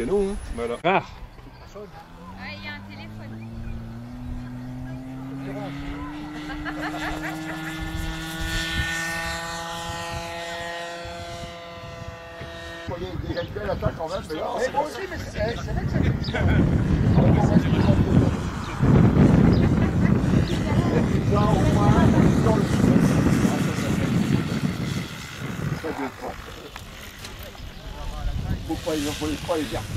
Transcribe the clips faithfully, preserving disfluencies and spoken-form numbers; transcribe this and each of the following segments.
nous. Hein. Voilà. Ah. Ah, il y a un téléphone. Il y a déjà une belle attaque quand même, mais là... Mais moi aussi, mais c'est vrai que ça fait... Non, au moins, dans le sud. Ça dépend. Faut pas les faut pas les faire.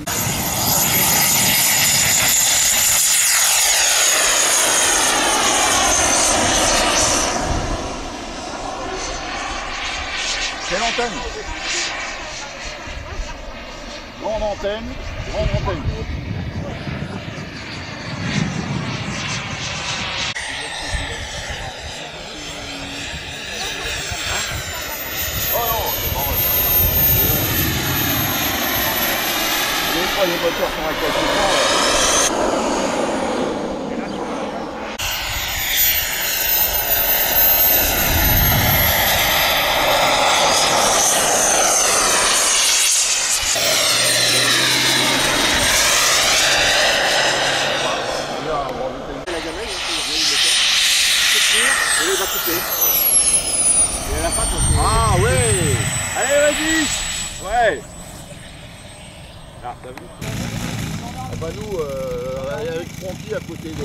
Quelle antenne? Grande antenne, grande antenne. Oh non, c'est pas vrai. Les fois les moteurs sont à quelque part. Ah ouais. Allez vas-y. Ouais. Ah t'as vu. Ah bah nous euh, avec Francky à côté de...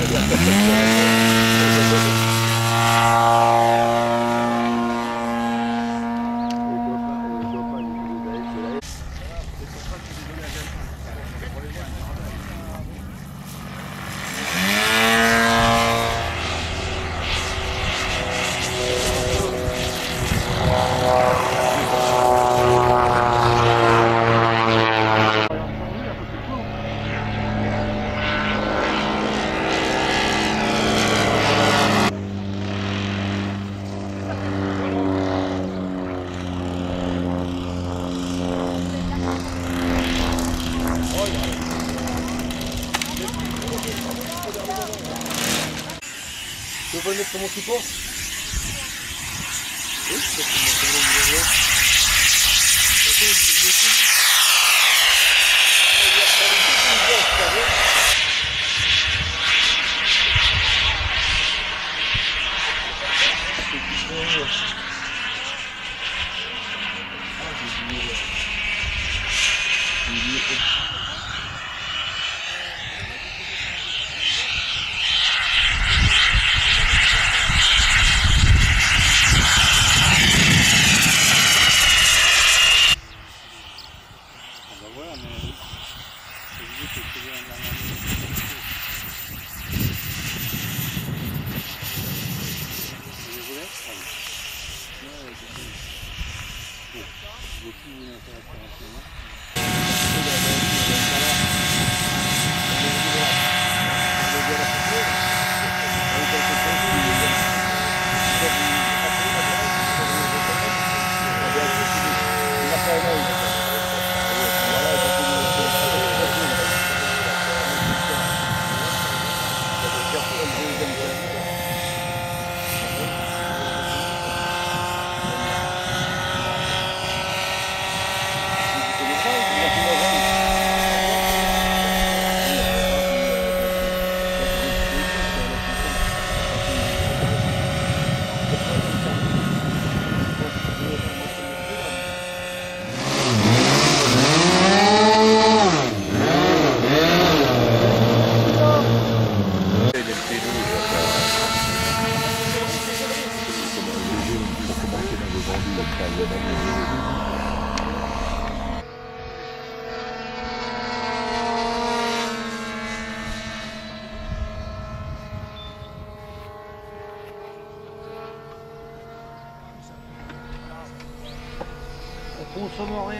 Tu veux pas le mettre sur mon support? Oui, ça peut me mettre le numéro. Attends, je vais essayer. Il y a pas de choses qui me gâchent, ah, j'ai oublié. J'ai oublié. On consomme rien.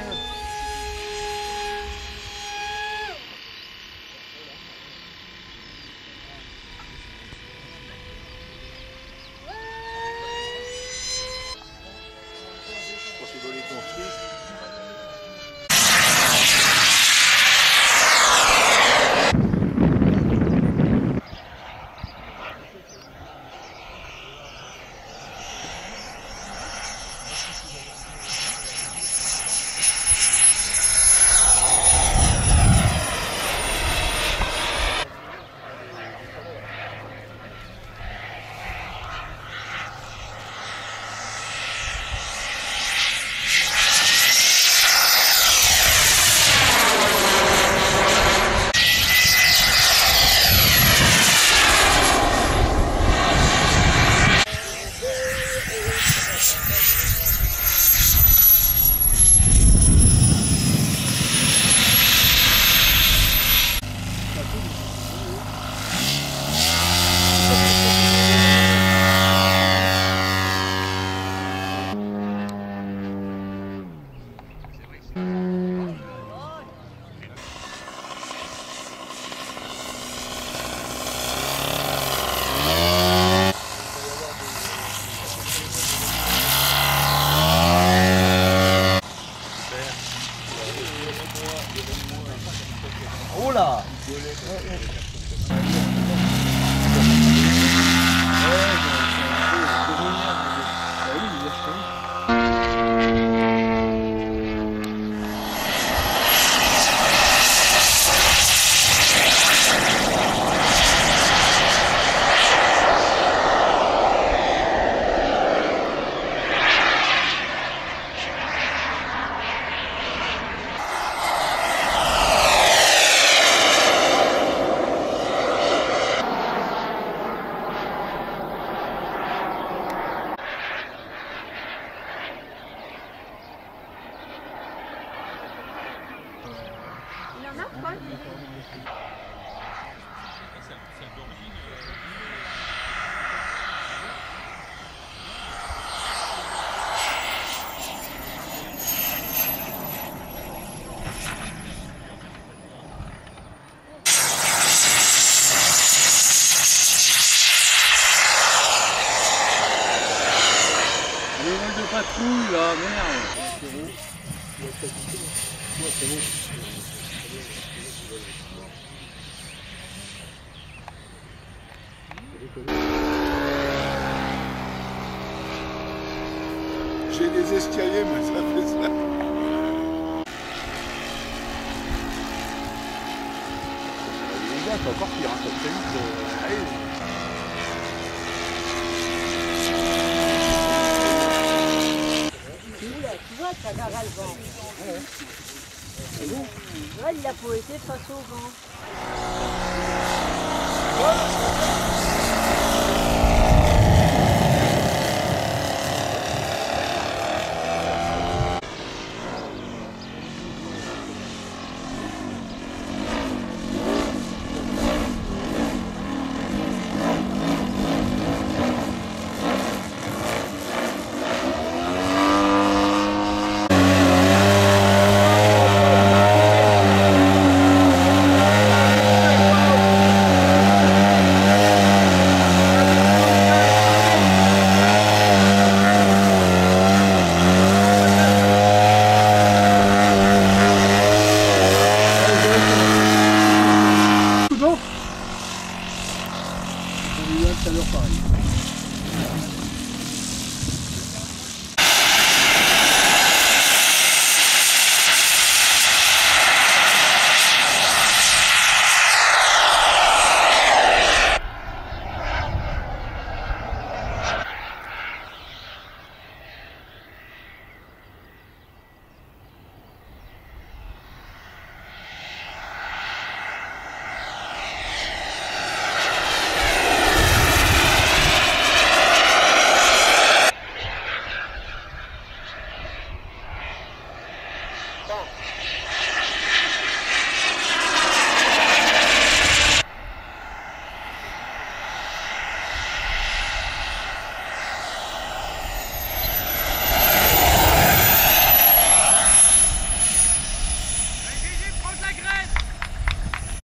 Oh là! Il en a, Paul? Les vols de patrouille là, merde. J'ai des escaliers, mais ça fait ça. Les gars, c'est encore pire, hein, ça fait vite. Euh, allez. Tu vois, ça garde le vent. Ouais. C'est bon. Tu vois, il a poété face au vent. Tout à l'heure pareil.